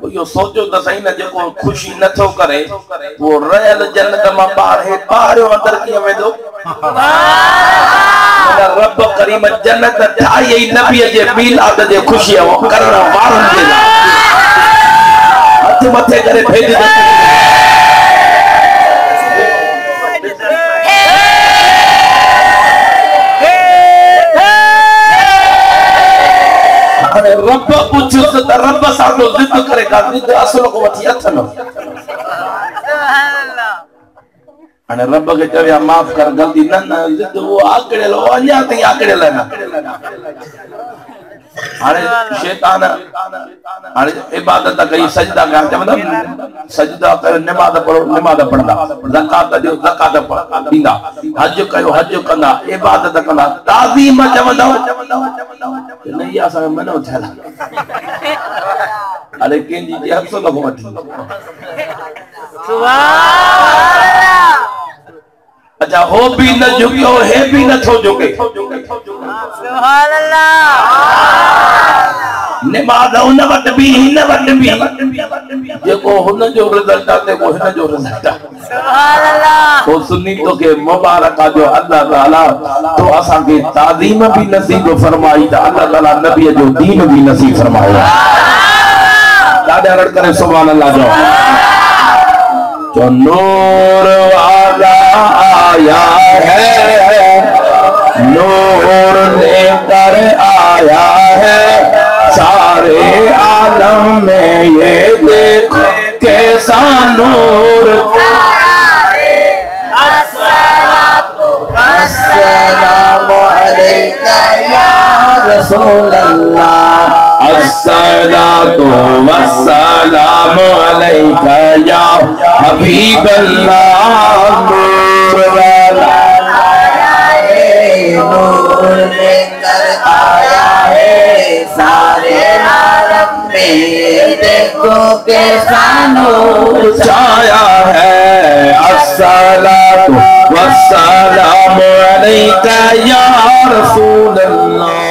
यो सोचो त सही न जेको खुशी नथो करे वो रयल जन्नत मां बाहर बाहर अंदर किए वेंदो। रब करीम जन्नत ठाई नबी जे मिलाद जे खुशी वो करण वारन जे हथ मथे करे भेज दे। रब पूछस त रब साडो जिद करे का जिद असल को वठी अथन अने रब के चया माफ कर गलती न न जिद वो आकड़े लो अन्या ते आकड़े लेना हाने शैतान हाने इबादत कई सजदा का मतलब सजदा कर नमाज पढ़दा ज़कात जो ज़कात दींदा हज कयो हज कंदा इबादत कंदा ताज़ीम चवंदा नहीं असा मनो थला अरे केंजी जे हथ लॻो वठी सुभान अच्छा हो भी न झुकियो है भी न थो झुके सुभान अल्लाह नमाज उन वट भी हिन वट भी जेको हुन जो रिजल्ट आते वो हिन जो रिजल्ट सुभान अल्लाह तो सुन्नी तो के मुबारक जो अल्लाह ताला तो असा के ताज़ीम भी नसीब फरमाई ता अल्लाह ताला नबी जो दीन भी नसीब फरमाया दादा रड़ करे सुभान अल्लाह जो नूर वाला आया है नूर लेकर आया है सारे आलम में ये देखो कैसा नूर अस्सलामु अलैका या रसूल अल्लाह अस्सलातु वस्सलामु अलैका या हबीब अल्लाह नूर वाला आया है नूर लेकर आया है सारे आलम में देखो कैसा नूर छाया है अस्सलातु वस्सलामु अलैका या रसूल अल्लाह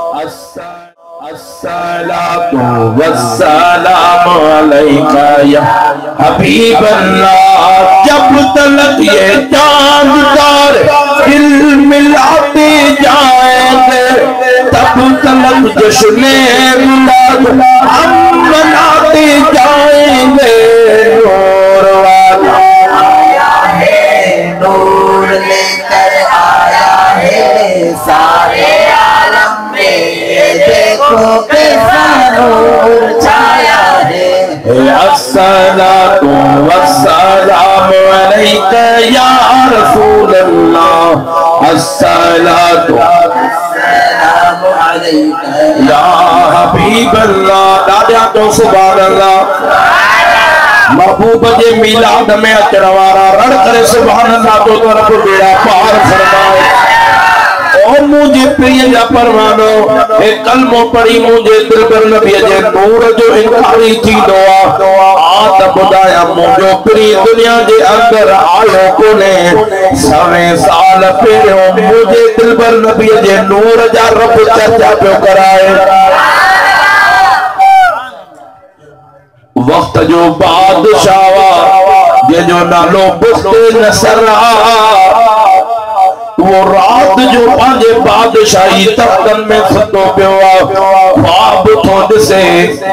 अस्सलातु वस्सलामु अलैका या हबीब अल्लाह जब तलक ये चांद तारे दिल मिलाते जाएंगे तब तलक जश्न मिलाद हम मनाते जाएंगे नूर वाला आया है नूर लेकर आया है सारे आलम में देखो कैसा नूर छाया है अस्सलातु वस्सलामु अलैका या रसूल अल्लाह अस्सलातु वस्सलामु अलैका या हबीब अल्लाह दादा तो सुभान अल्लाह महबूब जे मिलाद में अचण वारा रड़ करे सुभान अल्लाह तो तरफ बेड़ा पार फरमाए ओ मुझे प्रिय जा परवानो ए कलमो पढ़ी मुझे दिल पर नबी जे नूर जो इनकारी थी दुआ आ त बुधाया मुझो प्रिय दुनिया जे अंदर आयो कोने सवे साल पहिरियों मुझे दिल पर नबी जे नूर जा रब चर्चा पियो कराए वक्त जो बादशाह जे जो नालो बुस्ते नसर वो रात जो पांजे बादशाही तख्तन में सतो पियो ख्वाब थो दिसे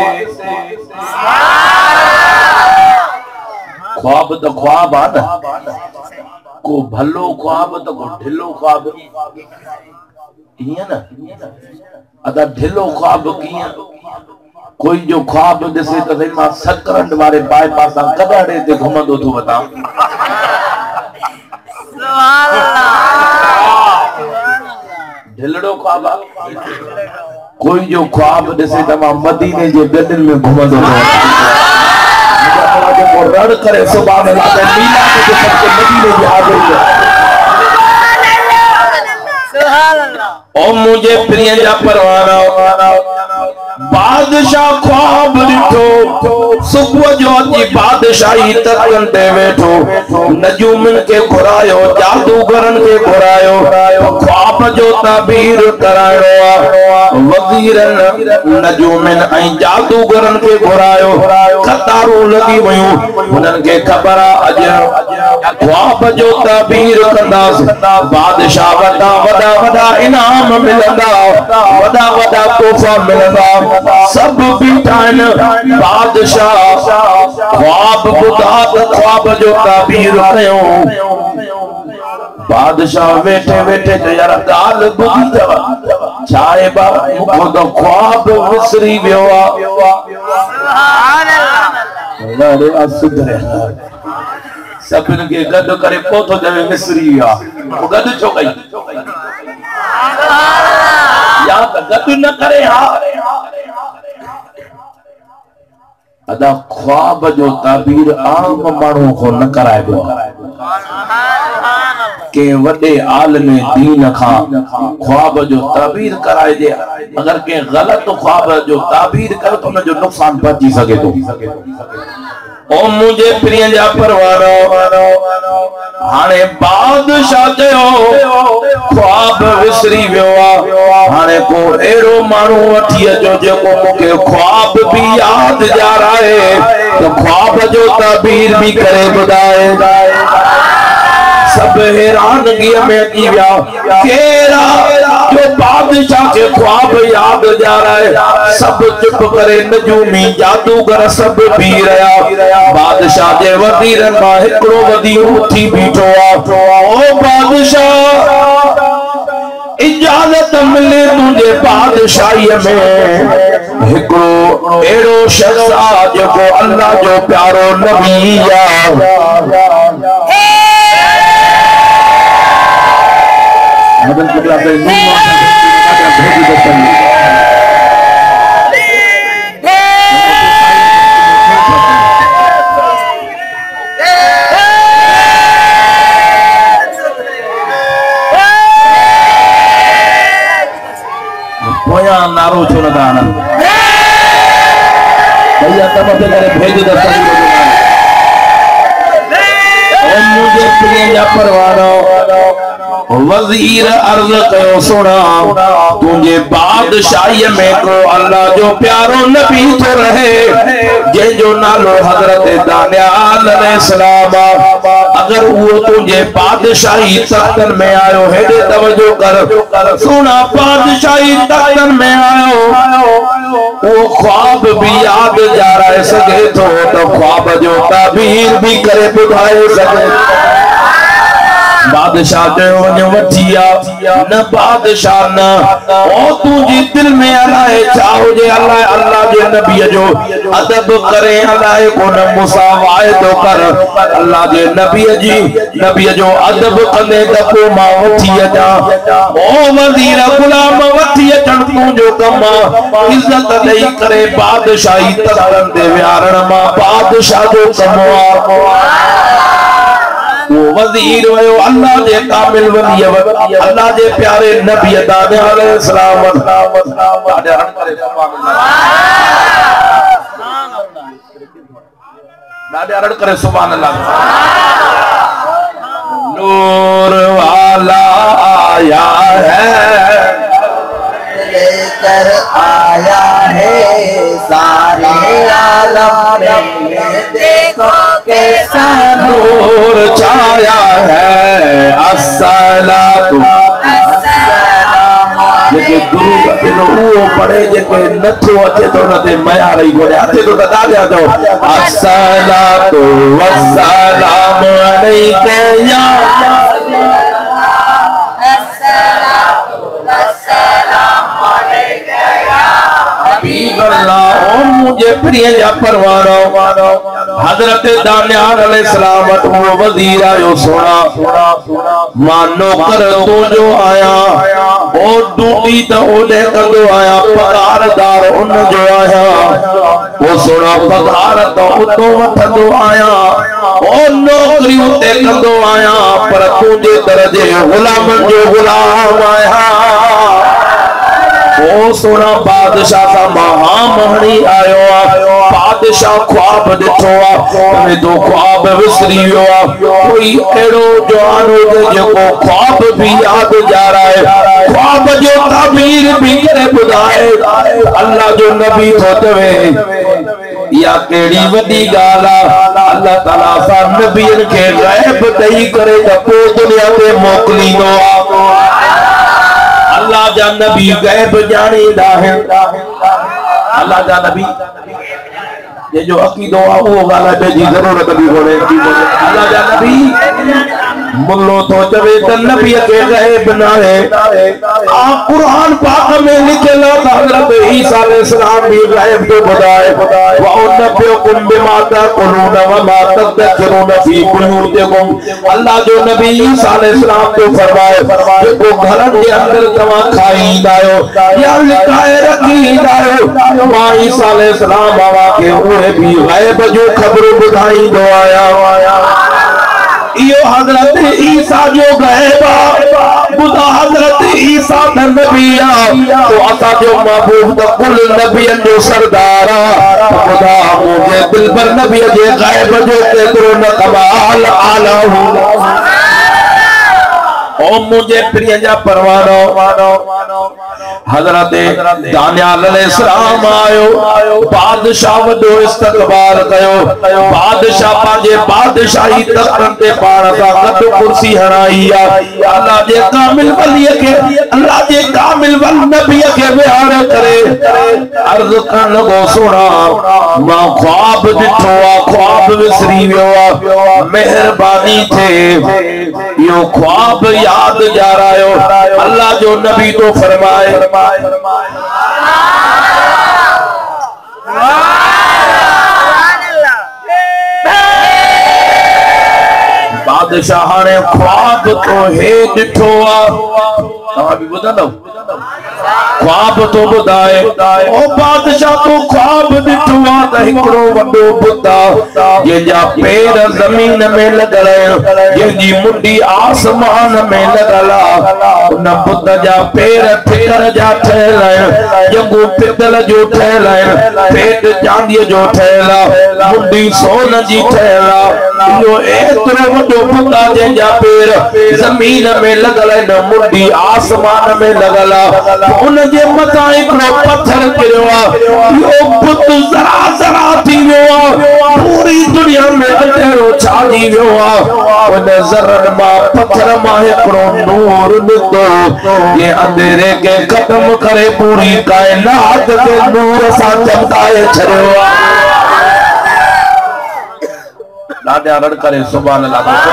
ख्वाब तो ख्वाब आ न को भलो ख्वाब तो को ढिलो ख्वाब इया ना अदा ढिलो ख्वाब किया कोई जो ख्वाब दिसे तो सही मां सकरंड वारे बाईपास कदाड़े ते घुमंदो थो वता सुभान अल्लाह ढिलड़ो ख्वाब कोई जो ख्वाब दिसे त मां मदीने जे गदन में घुमंदो थो वता जो रड़ करे सुभान अल्लाह ते मीलाद जे सबके मदीने जे हाजिर सुभान अल्लाह ओ मुझे प्रिय जा परवाना बादशाह ख्वाब दिठो सुबह जो अची बादशाही तख्तन ते वेठो नजूमन के घुरायो जादूगरन के घुरायो ख्वाब ख्वाब जो ताबीर करायो वज़ीरन नजूमिन ऐं जादूगरन के घुरायो कतारूं लगी वयूं उन्हनि खे ख़बर अॼु ख्वाब जो ताबीर कंदास बादशाह वॾा वॾा वॾा इनाम मिलंदा वॾा वॾा तोहफ़ा मिलंदा सब बीठा आहिनि बादशाह ख्वाब ॿुधा त ख्वाब जो ताबीर कयो बादशाह वेठे वेठे तो यार गाल बुधी अथव छा आहे बा मूंखे तो ख्वाब विसरी वियो आहे सभिनि खे गॾु करे पोइ थो चवे विसरी वियो आहे गॾु छो कई या त गॾु न करे हा अदा ख्वाब जो ताबीर आम माण्हू को न कराइबो के वडे आलम दीन खां ख्वाब जो ताबीर कराइजे अगर के गलत ख्वाब जो ताबीर करे तो उन जो नुकसान पहुंची सके तो ओ मुझे प्रिय जा परवानो हाने बादशाह चयो ख्वाब विसरी वियो हाने को एड़ो मानू वठी अचो जेको मूंखे ख्वाब भी याद ॾियाराए तो ख्वाब जो ताबीर भी करे ॿुधाए सब हैरानगी में अची विया केरा जो बादशाह के ख्वाब याद ॾियाराए सब चुप करे नजूमी जादूगर सब भी रहा बादशाह जे वज़ीरन मां हिकिड़ो वज़ीर उठी बीठो ओ बादशाह इजाजत मिले तुझे बादशाही में हिकिड़ो एड़ो शख्स आ जेको अल्लाह जो प्यारो नबी मदन कुबला पे पोया नारो छो न गाना भैया तब पे करे भेज दो मुझे प्रिय जा परवानो वज़ीर अर्ज़ कयो सुना तुझे बादशाही में को अल्लाह जो प्यारो नबी तो रहे जंहिंजो नालो हज़रत दानियाल अलैहिस्सलाम अगर वो तुझे बादशाही तख्तन में आयो हेडे तवज्जो कर सुना बादशाही तख्तन में आयो वो ख्वाब भी याद जा रहे सके तो ख्वाब जो ताबीर भी करे ॿुधाए सके बादशाह वठिया न बादशाह न ओ तुझी दिल में अल्लाह चाहो जे अल्लाह जे नबी जो अदब करे अल्लाह को न मुसावाए तो कर अल्लाह जे नबी जो अदब कंदे त को मां वठी अचा ओ वज़ीर गुलाम वठी अचण तुंहिंजो कम इज्जत ॾेई करे बादशाही तख्तन ते विहारण मां बादशाह जो कम वो वज़ीर वयो अल्लाह जे कामिल वली अल्लाह जे प्यारे नबी दानियाल अलैहिस्सलाम अरड़ करे सुभान अल्लाह नूर वाला आया है लेकर आया है सारे आलम में देखो कैसा नूर छाया है अस्सलातु जेके गुरु केनो वो पढ़े जेके नथो अचे तो नते मया रही गोले अचे तो बता दिया तो अस्सलातु वस्सलामु अलैका या मुझे प्रिय जा परवानो हजरत दानियाल अलैहिस्सलाम वो वज़ीर आयो सोना मां नौकर तो जो आया ओ डूटी तो ओले कंदो आया पगारदार उन जो आया वो सोना पगार तो उतो वठंदो आया ओ नौकरी उते कंदो आया पर तुझे दर्जे गुलाम जो गुलाम आया ओ सोना बादशाह का महामणी आयो बादशाह ख्वाब दिठो आ तो ख्वाब विसरी वियो आ कोई एड़ो जवान हो जो ख्वाब भी याद जा रहा है ख्वाब जो ताबीर भी करे बुधाए अल्लाह जो नबी तो तवे या केड़ी वडी गाला अल्लाह ताला सा नबीन के गैब दई करे त को दुनिया पे मोकलींदो अल्लाह जा नबी गैब जानीदा है अल्लाह जा नबी ये जो अकीदो आ वो गाला पे जी जरूरत भी बोले अल्लाह जा नबी मुल्लो तो जबे त नबी के गैब ना है आ कुरान पाक में लिखला हजरत ईसा अलैहिस्सलाम भी गैब को बताए व उन्नबियुकुम बिमा तक़ुलून व मा तदक्कुरून फी बुयूतिकुम अल्लाह जो नबी ईसा अलैहिस्सलाम को फरमाए जो घरन के अंदर तवा खाईंदा हो या लिखाए रखींदा हो मां ईसा अलैहिस्सलाम आवा के उहे भी गैब जो खबर बुधाई दो आया यो हजरत ईसा जो गैबा बुधा हजरत ईसा नबिया तो असा जो महबूब द कुल नबियन जो सरदार बुधा मुझे दिल पर नबी जे गैब जो केतरो न कमाल आला ओ मुझे प्रिय जा परवानो हजरत दानियाल अलैहिस्सलाम आयो बादशाह वडो इस्तकबाल कयो बादशाह पाजे बादशाही तख्तन ते पाण सा गद कुर्सी हराई आ अल्लाह जे कामिल वली के अल्लाह जे कामिल वल नबी के बिहार करे अर्ज कर लगो सुना मां ख्वाब दिठो आ ख्वाब विसरी वियो आ मेहरबानी थे यो ख्वाब याद जा रहा हो अल्लाह जो नबी तो फरमाए बादशाह ने ख्वाब तो हे दिठो आ भी बुधा ख्वाब तो बुधाए ओ बादशाह तो ख्वाब दिठो आ त हिकड़ो वडो बुद्धा जंहिंजा पैर जमीन में लगल जंहिंजी मुंडी आसमान में लगल उन बुद्ध जा पैर ठिकर जा ठहियल जंगू पितल जो ठहियल पेट चांदीअ जो ठहियल मुंडी सोन जी ठहियल इहो एतिरो वडो बुद्धा जंहिंजा पैर जमीन में लगल न मुंडी आसमान में लगल उन जे मथा हिकड़ो पत्थर गिरियो आ यो बुत जरा जरा थी वियो आ पूरी दुनिया में अंधेरो छाजी वियो आ उन ज़रन मां पत्थर मां हिकड़ो नूर निकतो ये अंधेरे के खत्म करे पूरी कायनात के नूर सां चमकाए छड़ियो आ लाडा रड़ करे सुभान अल्लाह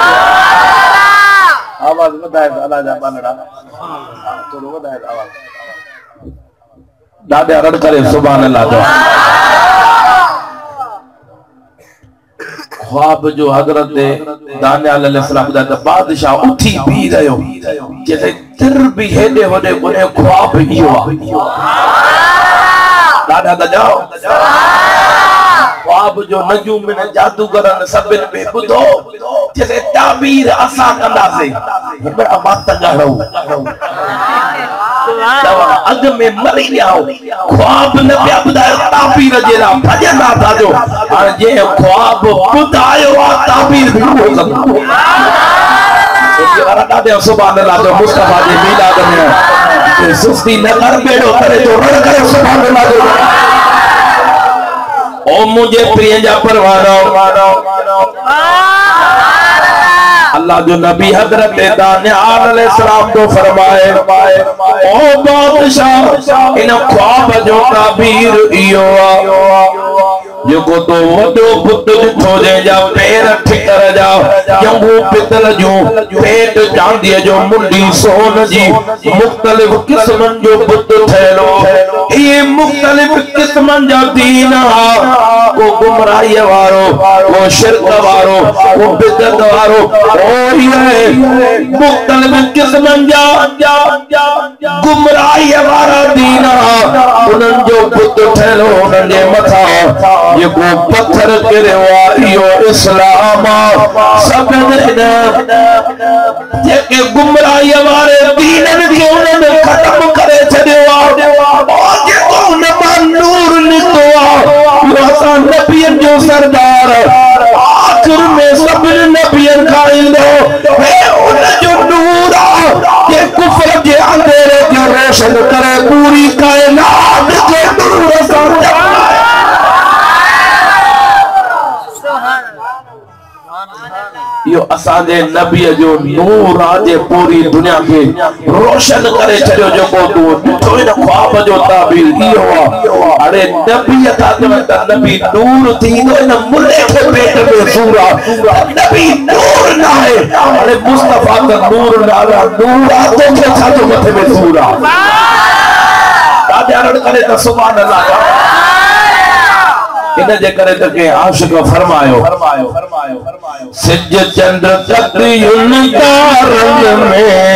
आवाज वधाए अल्लाह जा बानड़ा थोड़ो वधाए आवाज दादे रड़ करे सुभान अल्लाह जो ख्वाब जो हजरत दानियाल अलैहिस्सलाम दा बादशाह उठी भी रहो जैसे तिर भी हेडे वडे कोने ख्वाब इयो दादा दा जाओ ख्वाब जो नजूम में जादूगरन सबिन पे बुधो जैसे ताबीर असा कंदा से बड़ा मत गाड़ो अग में मरी जाओ ख्वाब न पिया बुधायो ताबीर जेला भजंदा था जो हां जे ख्वाब बुधायो ताबीर भी हो सकदो वारा दादे सुभान अल्लाह जो मुस्तफा जे मिलाद में सुस्ती न कर बेड़ो करे तो रड़ करे सुभान अल्लाह जो ओ मुझे प्रिय जा परवानो अल्लाह जो नबी हजरत दानियाल अलैहिस्सलाम तो फरमाए ओ बादशाह इन ख्वाब जो ताबीर इयो जो को तो वडो पुत दिठो जा पैर ठिकर जा जंगू पितल जो पेट चांदीअ जो मुंडी सोन जी मुख्तलिफ किस्मन जो पुत ठहलो ये मुख्तलिफ किस्मन जा दीन को गुमराही वारो को शिरक वारो को बिदअत वारो और ये मुख्तलिफ किस्मन जा गुमराही वारा दीन उनन जो पुत ठहलो उनन जे मथा ये को पत्थर गिरियो इहो इस्लाम सब जेके गुमराही वारे दीनन खे उन्हनि खत्म करे छॾियो और जेको उन मां नूर निकितो असां नबियन जो सरदार आखिर में सभिन नबियन खां ईंदो हे उन जो नूर आहे जे कुफर जे अंधेरे खे रोशन करे पूरी कायनात खे नूर सां यो असांजे नबीअ जो नूर आहे पूरी दुनिया खे रोशन करे छॾियो जेको तूं ॾिठो न ख्वाब जो ताबीर इहो आहे अरे नबी था चवनि त नबी नूर थींदो न मुले खे पेट में सूर आहे नबी नूर न आहे अरे मुस्तफा त नूर नाला नूर आहे तोखे छा जो मथे में सूर आहे ॾाढा करे त सुभान अल्लाह इन जे करे त के आशिक फरमायो सिज चंद्र तकयुन तारन में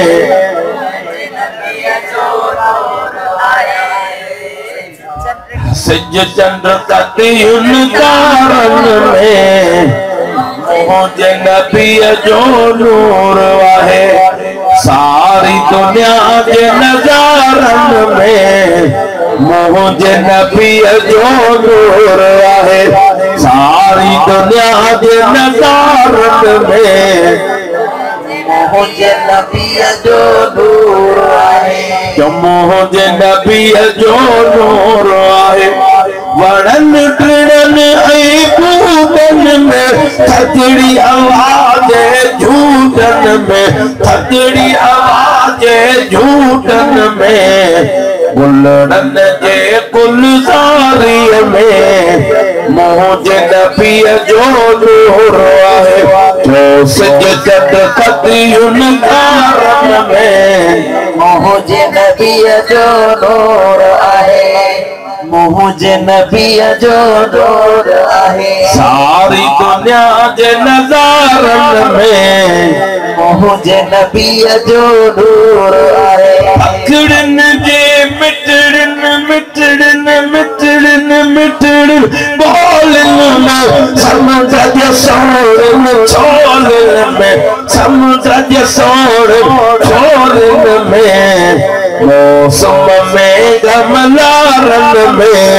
सिज चंद्र तकयुन तारन में मुझे नबी जो नूर आहे सारी दुनिया के नजारन में मुझे नबी जो नूर आहे सारी दुनिया के नजारत में मुझे नबी जो नूर आहे मुझे नबी जो नूर आहे वड़न टिड़न ऐं बूटन में थदड़ी आवाज झूठन में थदड़ी आवाज झूठन में गुलड़न जे गुलज़ारी में मुझे नबी जो नूर आहे जो सिज चंद तकयुन तारन में मुझे नबी जो नूर आहे मुझे नबी जो नूर आहे सारी दुनिया जे नज़ारन में मुझे नबी जो नूर आहे अखड़न जे मिटड़न मिटड़न मिटड़न मिटड़न बोलन में समुद्र जे सोरन छोलन में समुद्र जे सोरन छोलन में मौसम में गमलारन में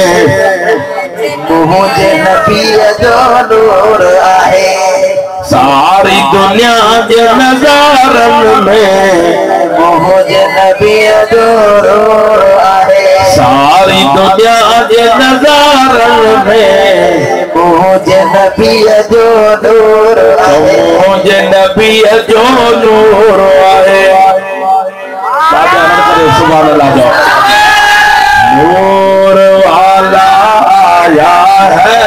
मुझे नबी जो नूर आहे सारी दुनिया के नजारन में मुझे नबी जो नूर आहे सारी दुनिया के नजारन में मुझे नबी जो नूर आहे मुझे नबी जो नूर आहे सुभान अल्लाह नूर वाला आया है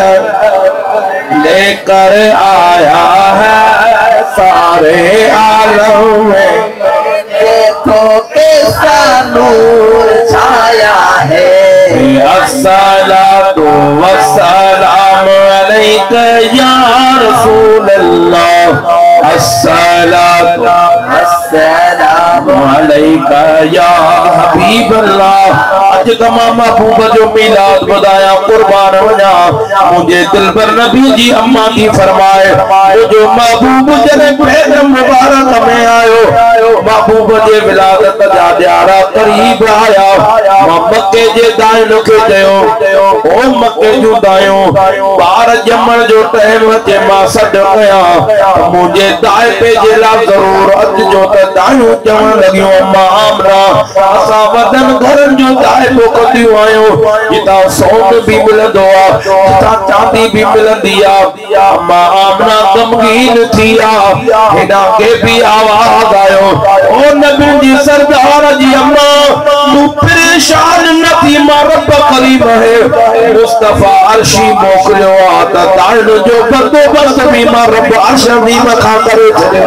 लेकर आया है सारे आलम में देखो कैसा नूर छाया है अस्सलातु वस्सलाम अलैका या रसूल अल्लाह अस्सलातु वस्सलाम अलैका या हबीब अल्लाह आज तमाम महबूब जो मिलाद बदाया कुर्बान वना मुझे दिल पर नबी जी अम्मा की फरमाए जो महबूब जने पैर मुबारक में आयो महबूब जे विलादत जा ॾियारा करीब आया मक्के जे दाइनो के चयो ओ मक्के जो दायो बार जमण जो टाइम अचे मां सॾ कया मुझे दाए पे जे ला जरूर अच जो त दायो चवण लगियो अम्मा आमना असा वदन घरन जो दाए को कदियो आयो जिता सोन भी मिलंदो आ जिता चांदी भी मिलंदी आ अम्मा आमना गमगीन थिया हेडा के भी आवाज आयो ओ नबी जी सरदार जी अम्मा तू परेशान न थी मां रब करीब है मुस्तफा अर्शी मोकलियो आ त दाइनो जो बंदोबस्त भी मां रब अर्श भी मखा करे छॾियो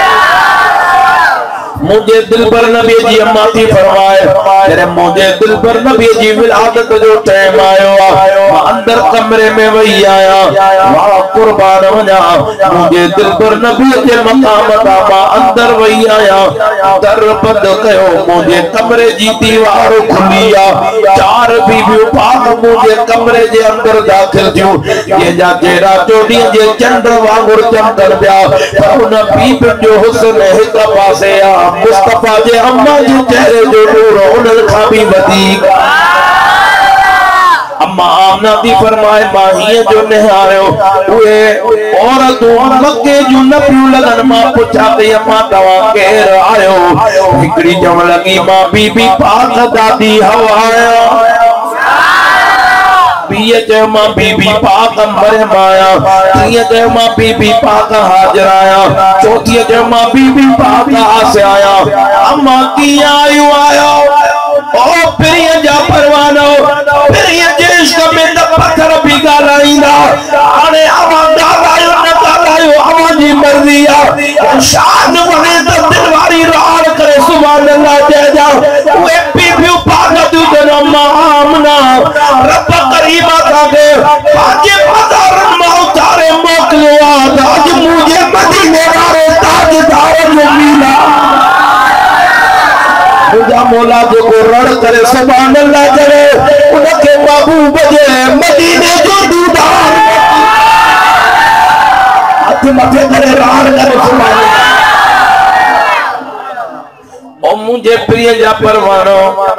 मुझे दिल पर नबी जी अम्मा थी फरमाए तेरे मुझे दिल पर नबी जी विलादत जो टाइम आयो मां अंदर कमरे में वही आया वाह कुर्बान वना मुझे दिल पर नबी जे मकाम ता मां अंदर वही आया दर बंद कयो मुझे कमरे जी दीवार खुली आ चार बीबियों पाक मुझे कमरे जे अंदर दाखिल थियूं ये जा जेरा चोडी जे चंद्र वांगुर चमकन पिया पर उन बीबियुनि जो हुस्न हिक पासे आ मुस्तफा जे अम्मा जे चेहरे जो नूर उन खां भी वधीक अम्मा आमना दी फरमाए माहिए जो निहारियो उए औरतों मक्के जो नबियो लगन मां पुछा ते अम्मा तवा केर आयो हिकड़ी जम लगी मां बीबी पाक दादी हवाया मां बीबी पाक मरियम आया मां बीबी पाक हाजिर आया चौथी मां बीबी पाक आसे आया अम्मा की आयु आया ओ पिरिय जा परवानो पिरिय जेश में त पत्थर भी गालाइंदा अरे अम्मा गालायो न गालायो अम्मा जी मर्जी आ शान बने त दिलवारी राल करे सुभान अल्लाह जय जा वे बीबी पाक दु अम्मा आमना रब करीमा के बाजे बाजार में उतारे मोकलो आज मुझे मदीने वाले ताजदार जो मिला मुझा मौला जो को रण करे सुभान अल्लाह करे उनके बाबू बजे मदीने जो दीदार हाथ मथे करे रण करे सुभान ओ मुझे प्रिय जा परवानो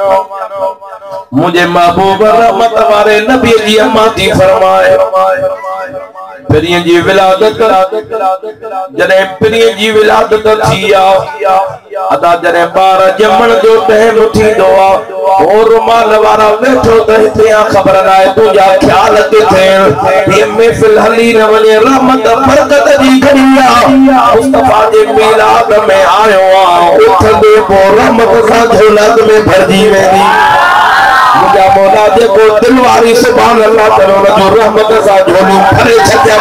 मुझे महबूब रहमत वाले नबी जी अम्मा थी फरमाए पिरिय जी विलादत जने पिरिय जी विलादत थिया अदा जने बार जमण जो टाइम थींदो आ और रुमाल वारा वेठो त हिते खबर नाए तुझा ख्याल किथे ये महफिल हली न वने रहमत बरकत जी घड़िया मुस्तफा जे मिलाद में आयो आ उठदे पो रहमत सा झोलत में भरजी वेंदी मुझा मौला जे को दिलवारी सुभान अल्लाह तरो जो रहमत सा झोली भरे छत्या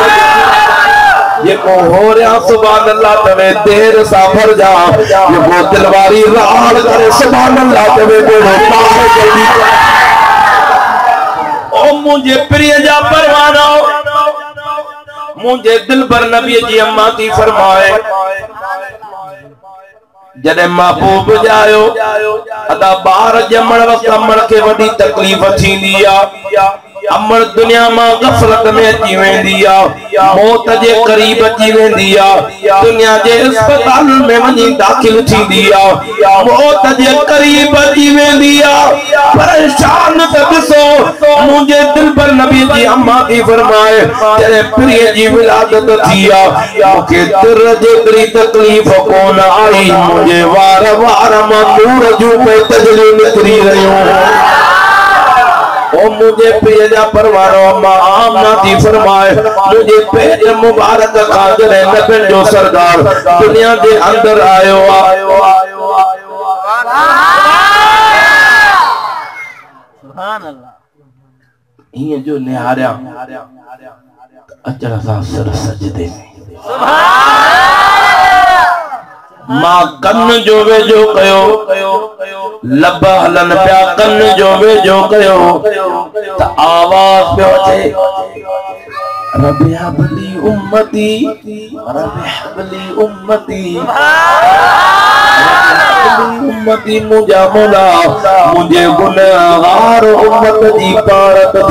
ये को हो रहा सुभान अल्लाह तवे देर सा भर जा ये को दिलवारी राल करे सुभान अल्लाह तवे को पार जल्दी ओ मुझे प्रिय जा परवानो मुझे दिल पर नबी जी अम्मा थी फरमाए जने महबूब जायो अदा बार जमण वक्त अमण के वडी तकलीफ थींदी आ अमण दुनिया में गफलत में अची वेंदी आ मौत जे करीब अची वेंदी आ दुनिया जे अस्पताल में वनी दाखिल थींदी आ मौत जे करीब अची वेंदी आ परेशान त ॾिसो मुझे दिल पर नबी जी अम्मा थी फरमाए तेरे प्रिय जी विलादत थी आ के दिल जेतरी तकलीफ कोन आई मुझे वार वार नूर जो पे तजली निकरी रहियो ओ मुझे प्रिय जा परवानो अम्मा आमना थी फरमाए मुझे पेट मुबारक खाजर नबी जो सरदार दुनिया के अंदर आयो सुभान अल्लाह ये जो निहारिया अचर सा सर सजदे में मां कन जो वेझो कयो लब हलन पिया कन जो वेझो कयो त आवाज पियो अचे रब हबली उम्मती उम्मती मुझा मौला मुझे गुनहगार उम्मत जी पारत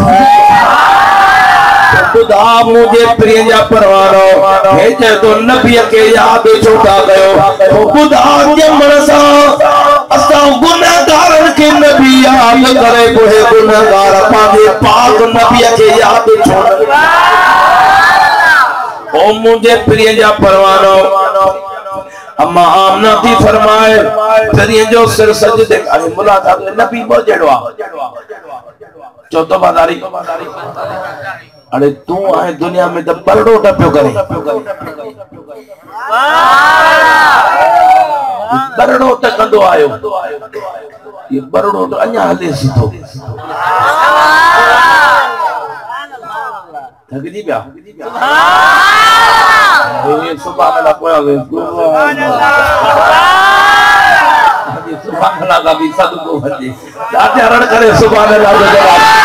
खुदा मुझे प्रिय जा परवानो हे जे तो नबी के याद छोटा कयो खुदा जमण सा असा गुनहगारन के नबी याद करे कोहे गुनहगार पावे पाक नबी के याद छोड़ ओ मुझे प्रिय जा परवानो अम्मा आमना थी फरमाए प्रिय जो सिर सजदे करे मुलाकात नबी बो जड़वा चौथो बादारी अरे तू आए दुनिया में तो बरड़ो टप्यो करे बरड़ो तक कंदो आयो ये बरड़ो तो अन्या हले सीधो थकजी पिया ये सुभान अल्लाह कोया वे सुभान अल्लाह का भी सदको वजे दाते रण करे सुभान अल्लाह जो जवाब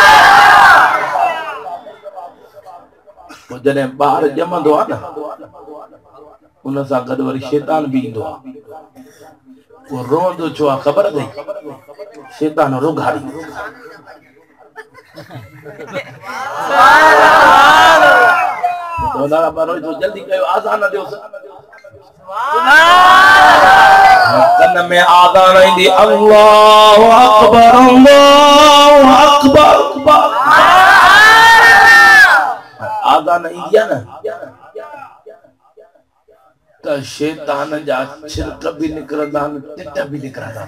तो जने बाहर जमंदो आ ना उन सा गड वरी शैतान भी इंदो आ वो रोंदो छो आ खबर नहीं शैतान रुघाड़ी तो ना बारो तो जल्दी कयो आजान दियो सुभान कन में आदान आईंदी अल्लाहु अकबर अल्लाहु अकबर आदान ईंदी ना तो शैतान जा छिलक भी निकरंदा टिट भी निकरंदा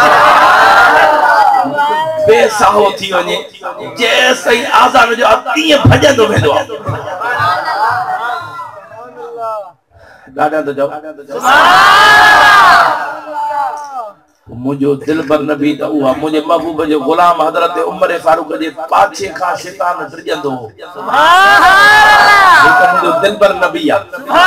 बेसाहो थी वने जैसे आदान जो तीअं भजंदो वेंदो दादा तो जाओ मुझो दिल पर नबी तो हुआ मुझे महबूब जो गुलाम हजरत उमर फारूक जे पाछे का शैतान ड्रिजंदो मुझो दिल पर नबी आ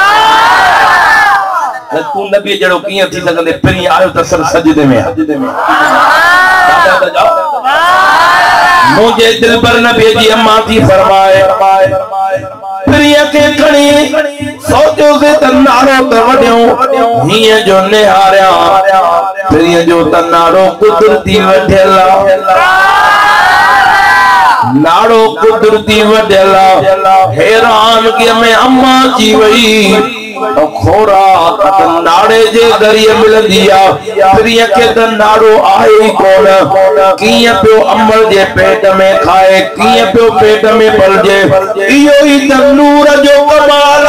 तू नबी जड़ो कियां थी सकंदे पिरी आयो त सर सजदे में दादा तो जाओ मुझे दिल पर नबी जी अम्मा थी फरमाए प्रिय के खणी सोचो से तन्नारो त वड्यो हिय जो निहारिया प्रिय जो तन्नारो कुदरती वढेला नारो कुदरती वढेला हैरान के में अम्मा जी वई खोरा नाड़े जे दरिए मिलंदिया प्रिय के त नाड़ो आहे कोन किए पियो अमल जे पेट में खाए किए पियो पेट में पलजे इयो ही त नूर जो कमाल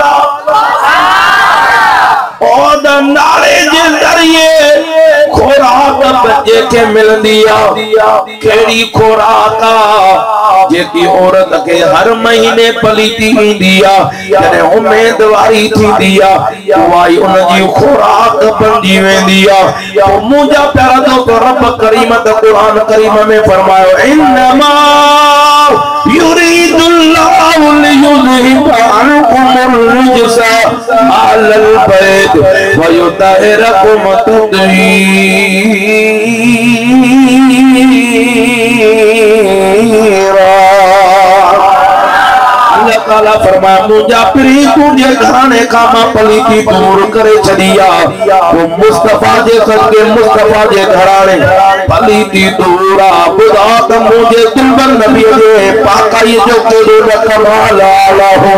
ओ द नाड़े जे दरिए खोराक बच्चे के मिलंदिया केड़ी खोराक जेकी औरत के हर महीने पलीती इंदिया जने उम्मीदवारी थींदिया वाई उन जी खोराक बंदी वेंदिया तो मुजा प्यारा तो रब करीम त कुरान करीम में फरमायो इन्नमा युरीदुल्लाहु लियुज़हिब अन्कुमुर रिजसा अलल बैत व युतहिरकुम तदहीरा अल्लाह ताला फरमाया मुझा प्री तुझे घराने का मां पलीती दूर करे छदिया वो मुस्तफा जे सदके मुस्तफा जे घराने पलीती दूरा बुधा त मुझे दिलबर नबी जे पाकाई जो केड़ो न कमाल आला हो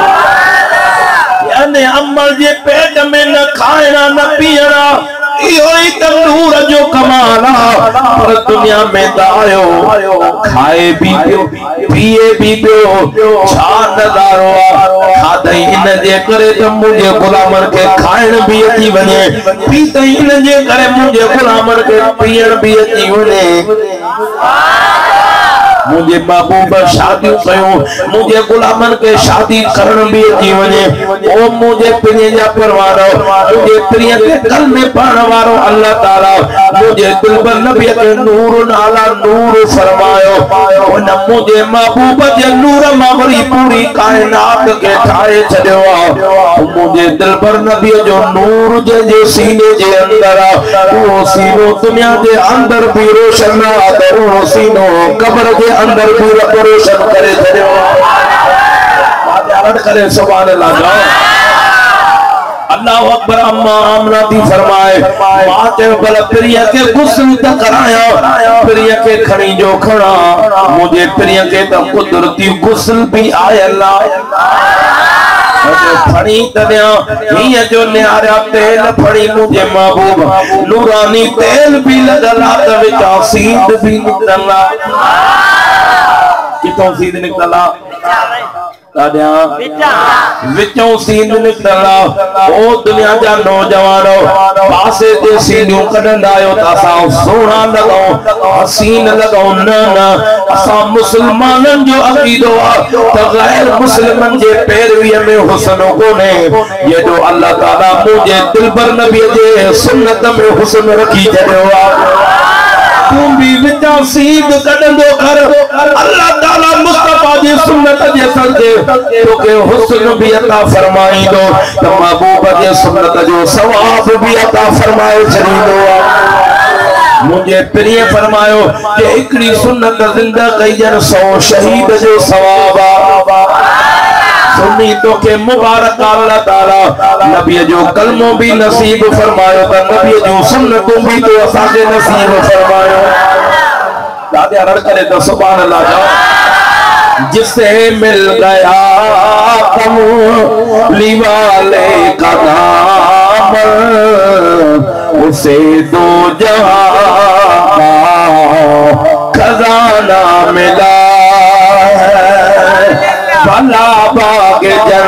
यानी अमल जे पेट में न खाना न पीना इहो ही त नूर जो कमाल पर दुनिया में दायो खाए भी पियो पिए भी पियो छा नज़ारो खादई इन जे करे त मुझे गुलामन के खाइण भी अची वने पीतई इन जे करे मुझे गुलामन के पीअण भी अची वने मुझे महबूब शादी कयो मुझे गुलामन के शादी करण भी अची वने ओ मुझे प्रिय जा परवारो मुझे प्रिय के कल में पढ़ण वारो अल्लाह ताला मुझे दिल पर नबी के नूर नाला नूर फरमायो उन मुझे महबूब जे नूर मां वरी पूरी कायनात के ठाए छडियो मुझे दिल पर नबी जो नूर जे सीने जे अंदर वो सीनो दुनिया जे अंदर भी रोशन ना वो सीनो कब्र जे अंदर भी रोशन करे छडियो मां करे सुभान अल्लाह अल्लाह अकबर अम्मा आमना थी फरमाए मां ते बल प्रिय के गुस्ल त कराया प्रिय के खणी जो खड़ा मुझे प्रिय के त कुदरती गुस्ल भी आए अल्लाह फड़ी तनिया हिय जो निहारा तेल फड़ी मुझे महबूब नूरानी तेल भी लगला त विचा सींद भी निकला कितों सींद निकला दादा विचों सींद निकला ओ दुनिया जा नौजवानो पासे ते सीनियों कढंदा आयो त असां सोना लगाओ हसीन लगाओ न असां मुसलमानन जो अकीदो आ त गैर मुस्लिमन जे पैरवी में हुस्न कोने ये जो अल्लाह ताला मुझे दिलबर नबी जे सुन्नत में हुस्न रखी छड़ियो आ तू भी विचा सीध कढंदो कर अल्लाह ताला मुस्तफा जी सुन्नत जे सदके तोके हुस्न भी अता फरमाईंदो त महबूब जे सुन्नत जो सवाब भी अता फरमाए छड़ींदो मुझे प्रिय फरमायो कि एकड़ी सुन्नत जिंदा कई जन 100 शहीद जो सवाब सुन्नी तो के मुबारक अल्लाह ताला नबी जो कलमो भी नसीब फरमायो त नबी जो सुन्नतों भी तो असा के नसीब फरमायो दादा रड़ करे तो सुभान अल्लाह जाओ जिसे मिल गया कमली वाले का नाम उसे दो जहां का खजाना मिला है। भला बाग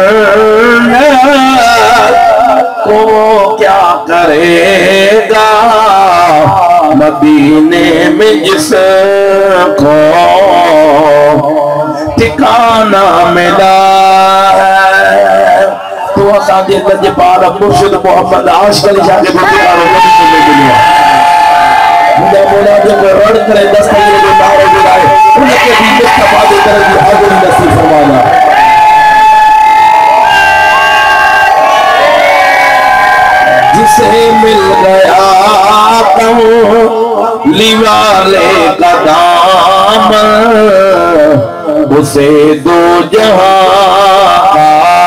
जन्नत को क्या करेगा मदीने में जिसको ठिकाना मिला है। तो असांजे लजपाल मुर्शिद मोहम्मद आशिक अली शाह के बुज़ुर्गानो मुझे बोला जो रण करे दस्तगीर जो नारे बुलाए उनके भी मुस्तफा की तरह की हाज़िरी नसीब फरमाना। जिसे मिल गया कमली वाले का दामन उसे दो जहां का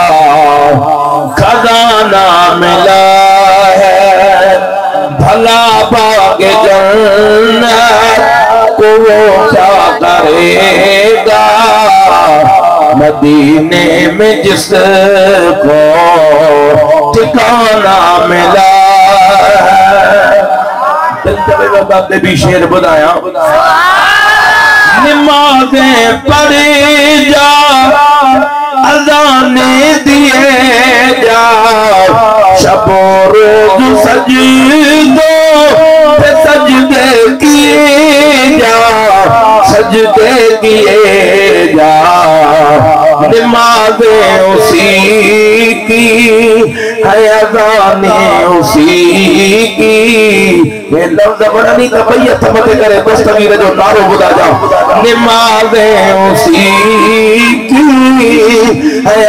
खजाना मिला है। भला बाग जन्नत को वो क्या करेगा मदीने में जिसको ठिकाना मिला है। भी शेर बुलाया नमाज़ें पढ़े जा अज़ाने दिए जा शबो रोज सजदो पे सजदे किए जा सजदे किए जा नमाज़ें उसी की है अज़ानें उसी की। ये लफ्ज़ बड़ा नहीं तबैयत मत करे दस्तगीर जो नारो बुला जा नमाज़ें उसी की है।